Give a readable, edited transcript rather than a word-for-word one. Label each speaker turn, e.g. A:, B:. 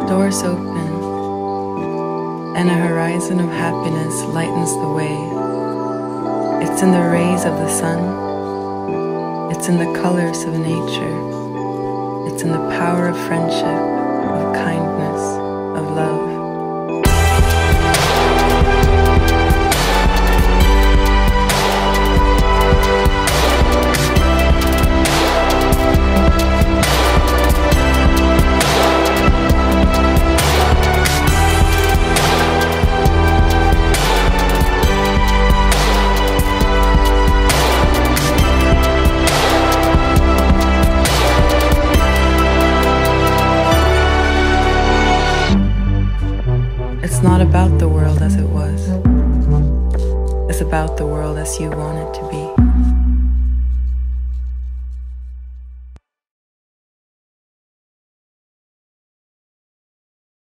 A: Doors open, and a horizon of happiness lightens the way. It's in the rays of the sun, it's in the colors of nature, it's in the power of friendship, of kindness, of love. It's not about the world as it was. It's about the world as you want it to be.